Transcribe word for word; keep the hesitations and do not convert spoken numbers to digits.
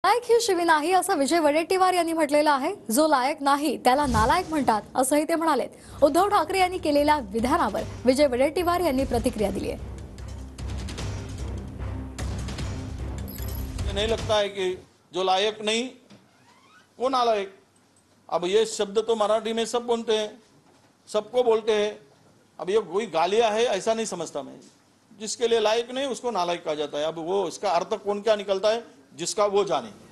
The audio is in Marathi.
नालायक ही शिवी नाही असं विजय वडेट्टीवार यांनी म्हटलेलं आहे। जो लायक नाही त्याला नालायक म्हणतात असंही ते म्हणालेत। उद्धव ठाकरे यांनी केलेल्या विधानावर विजय वडेट्टीवार यांनी प्रतिक्रिया दिली आहे। नहीं लगता है कि जो लायक नहीं वो नालायक। अब ये शब्द तो मराठी में सब बोलते हैं, सबको बोलते हैं। अब ये कोई गालियां है ऐसा नहीं समझता मैं। जिसके लिए लायक नहीं उसको नालायक कहा जाता है। अब वो इसका अर्थ कौन क्या निकलता है जिसका वो जाने।